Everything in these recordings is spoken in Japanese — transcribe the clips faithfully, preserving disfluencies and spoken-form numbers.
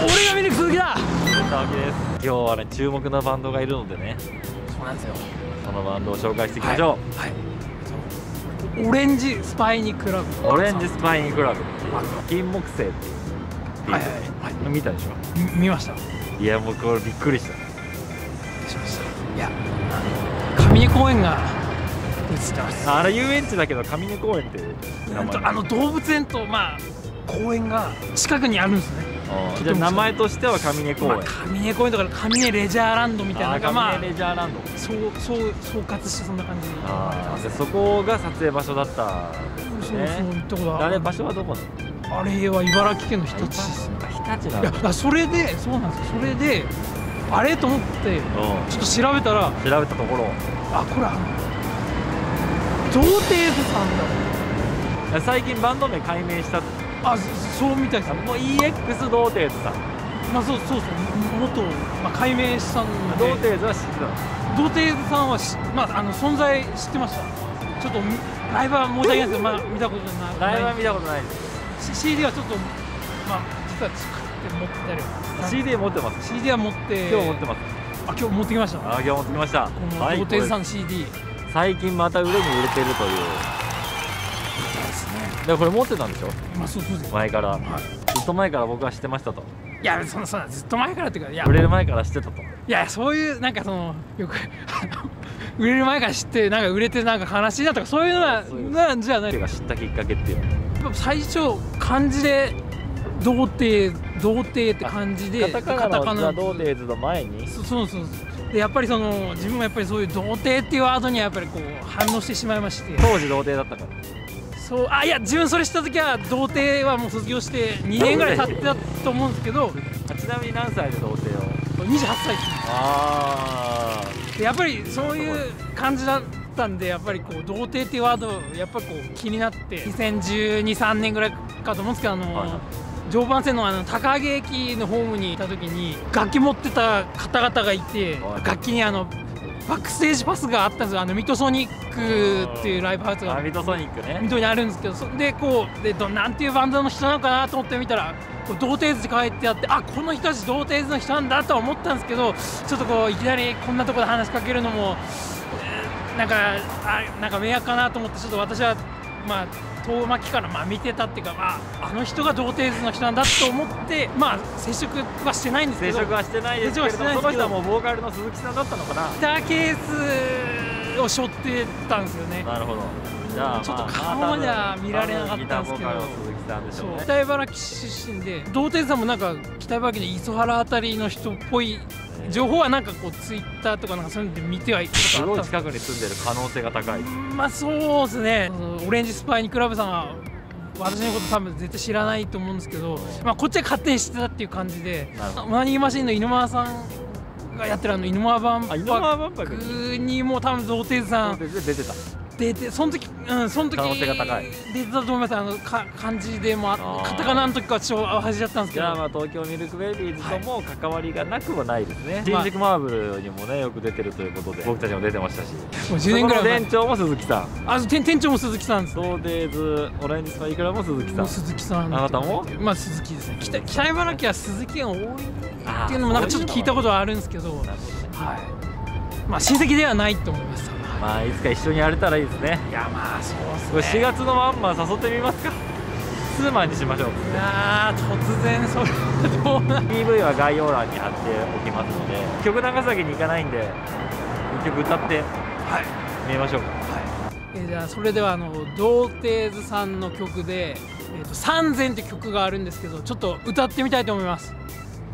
俺が見る鈴木だ。 たわけです。今日はね、注目のバンドがいるのでね、 そうなんですよ。 そのバンドを紹介していきましょう。 はい、はい、オレンジスパイニクラブ。 オレンジスパイニクラブっていう金木犀っていう、 はいはいはい、 見たでしょ。 見ました。 いや、もうこれびっくりした。 しました。いや、上根公園が映ってます。 あれ遊園地だけど上根公園っていう名前。 あの動物園とまあ公園が近くにあるんですね。 じゃあ名前としては上根公園、 上根公園とか上根レジャーランドみたいな、なんかまあ上根レジャーランド、 そうそう総括してそんな感じ。 ああ、でそこが撮影場所だったんですね。 そうそう、行ったことある。 あれ場所はどこなの？ あれは茨城県の日立ですね。 日立なんだ。 いや、それでそうなんですよ。それであれと思ってちょっと調べたら、 調べたところ、 あ、これあの童貞ズさんだ。 最近バンド名改名した。 あ、そうみたいです。 もう イーエックス 童貞ズさん。 まあそうそうそう、元、まあ、改名したんで。 童貞ズは知ってたの？ 童貞ズさんはし、まあ、あの存在知ってました。ちょっとライブは申し訳ないですけど、まあ見たことない。 ライブは見たことないです。 シーディー はちょっとまあ実は近くて持ってたりは。 シーディー 持ってます。 シーディー は持って、 今日持ってます。 あ、今日持ってきました。 あ、今日持ってきました。 この童貞ズさん シーディー、 最近また売れに売れてるという。でもこれ持ってたんでしょ？ まあそうそうです。 前から、 はい、 ずっと前から僕は知ってましたと。 いや、そのそのずっと前からっていうか、いや売れる前から知ってたと。 いや、そういうなんかそのよく売れる前から知ってなんか売れてなんか悲しいなとかそういうのはなんじゃない。 知ったきっかけっていうのは最初漢字で童貞童貞って漢字でカタカナの童貞ズの前に、 そうそうそう。でやっぱりその自分もやっぱりそういう童貞っていうワードにはやっぱりこう反応してしまいまして。 当時童貞だったから。 そう、あ、いや、自分それした時は童貞はもう卒業してにねんぐらい経ってたと思うんですけど。 ちなみに何歳で童貞を？ にじゅうはっさいです。 ああ、でやっぱりそういう感じだったんで、やっぱりこう童貞っていうワードやっぱりこう気になって、にせんじゅうに、さんねんぐらいかと思うんですけど、あの、はい、常磐線のあの高萩駅のホームにいた時に楽器持ってた方々がいて、はい、楽器にあのバックステージパスがあったんですよ。あのミトソニックっていうライブハウスがミトソニックね、 水戸にあるんですけど、そでこうでどなんていうバンドの人なのかなと思って見たら、こう童貞ズって書いてあって、あ、この人たち童貞ズの人なんだとは思ったんですけど、ちょっとこういきなりこんなところで話しかけるのも、えー、なんかあなんか迷惑かなと思って、ちょっと私はまあ遠巻きからまあ見てたっていうか、まあ、あの人が童貞ズの人なんだと思って、まあ接触はしてないんですけど。 接触はしてないですけど、その人はもうボーカルの鈴木さんだったのかな。 ギターケースを背負ってたんですよね。 なるほど。じゃあちょっと顔までは見られなかったんですけど、北茨城出身で、童貞さんもなんか北茨城の磯原あたりの人っぽい情報はなんかこうツイッターとかなんかそういうので見てはいたすごいことあった。 近くに住んでる可能性が高い。まあそうですね。オレンジスパイニクラブさんは私のこと多分絶対知らないと思うんですけど、まあこっちは勝手に知ってたっていう感じで、マニーマシンの猪間さんがやってるあの猪間万博にも多分童貞さん出てた。 出て、その時、うん、その時可能性が高い。 出てたと思います。あのか漢字でもあカタカナの時からちょっと恥じちゃったんですけど。 じゃあまあ東京ミルクベイビーズとも関わりがなくはないですね。新宿マーブルにもねよく出てるということで、僕たちも出てましたし。 もうじゅうねんぐらい前。 店長も鈴木さん。 あ、店店長も鈴木さんです。 童貞ズオレンジスパイクラブも鈴木さん。 鈴木さん。 あなたも？ まあ鈴木ですね。北北茨城は鈴木が多いっていうのもなんかちょっと聞いたことはあるんですけど。はい。まあ親戚ではないと思います。 まあいつか一緒にやれたらいいですね。 いやまあそうですね。 しがつのワンマン誘ってみますか。ツーマンにしましょう。いやー突然それどうな。 ピーブイ は概要欄に貼っておきますので、曲長崎に行かないんで一曲歌ってみましょうか。 はい、えー、じゃあそれではあの童貞ズさんの曲で「えーとさんぜん」って曲があるんですけど、ちょっと歌ってみたいと思います。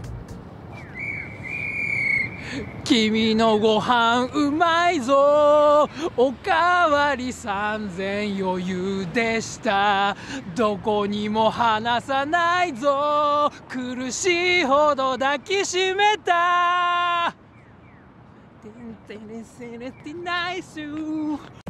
君のご飯うまいぞ、おかわりさんぜん余裕でした、どこにも離さないぞ、苦しいほど抱きしめた。てんてれせれてナイス